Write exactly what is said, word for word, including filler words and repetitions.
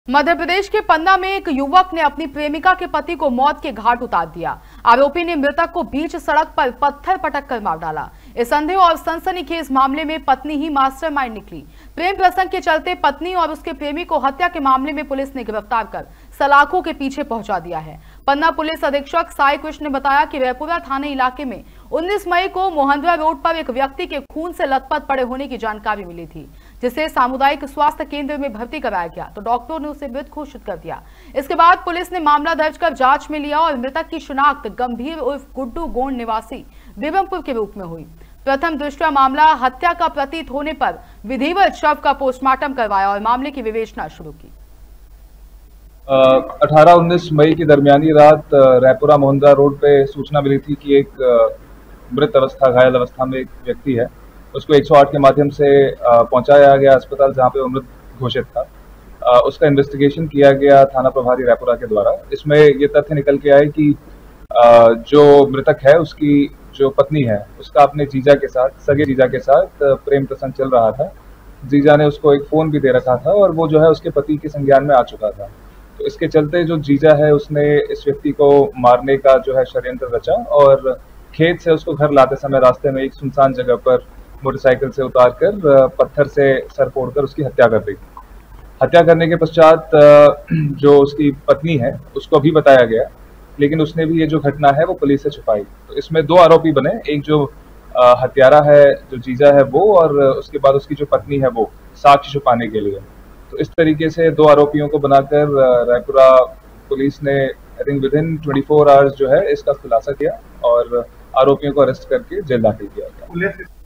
मध्य प्रदेश के पन्ना में एक युवक ने अपनी प्रेमिका के पति को मौत के घाट उतार दिया। आरोपी ने मृतक को बीच सड़क पर पत्थर पटक कर मार डाला। इस संदेह और सनसनीखेज मामले में पत्नी ही मास्टरमाइंड निकली। प्रेम प्रसंग के चलते पत्नी और उसके प्रेमी को हत्या के मामले में पुलिस ने गिरफ्तार कर सलाखों के पीछे पहुंचा दिया है। पन्ना पुलिस अधीक्षक साई कृष्ण ने बताया कि रैपुरा थाने इलाके में उन्नीस मई को मोहंद्रा रोड पर एक व्यक्ति के खून से लथपथ पड़े होने की जानकारी मिली थी, जिसे सामुदायिक स्वास्थ्य केंद्र में भर्ती कराया गया तो डॉक्टरों ने उसे मृत घोषित कर दिया। इसके बाद पुलिस ने मामला दर्ज कर जांच में लिया और मृतक की शिनाख्त गंभीर उर्फ गुड्डू गोंड निवासी बेबमपुर के रूप में हुई। प्रथम दृष्टया मामला हत्या का प्रतीत होने पर विधिवत शव का पोस्टमार्टम करवाया और मामले की विवेचना शुरू की। अठारह उन्नीस मई की दरमियानी रात रैपुरा मोहंद्रा रोड पे सूचना मिली थी कि एक मृत अवस्था घायल अवस्था में एक व्यक्ति है। उसको एक सौ आठ के माध्यम से पहुंचाया गया अस्पताल, जहां पे वो मृत घोषित था। उसका इन्वेस्टिगेशन किया गया थाना प्रभारी रैपुरा के द्वारा। इसमें ये तथ्य निकल के आए कि जो मृतक है उसकी जो पत्नी है उसका अपने जीजा के साथ सगे जीजा के साथ प्रेम प्रसंग चल रहा था। जीजा ने उसको एक फोन भी दे रखा था और वो जो है उसके पति के संज्ञान में आ चुका था। तो इसके चलते जो जीजा है उसने इस व्यक्ति को मारने का जो है षड्यंत्र रचा और खेत से उसको घर लाते समय रास्ते में एक सुनसान जगह पर मोटरसाइकिल से उतार कर पत्थर से सर फोड़कर उसकी हत्या कर दी। हत्या करने के पश्चात जो उसकी पत्नी है उसको भी बताया गया, लेकिन उसने भी ये जो घटना है वो पुलिस से छुपाई। तो इसमें दो आरोपी बने, एक जो हत्यारा है जो जीजा है वो, और उसके बाद उसकी जो पत्नी है वो, साक्ष्य छुपाने के लिए। तो इस तरीके से दो आरोपियों को बनाकर रायपुरा पुलिस ने आई थिंक विद इन चौबीस आवर्स जो है इसका खुलासा किया और आरोपियों को अरेस्ट करके जेल दाखिल किया गया।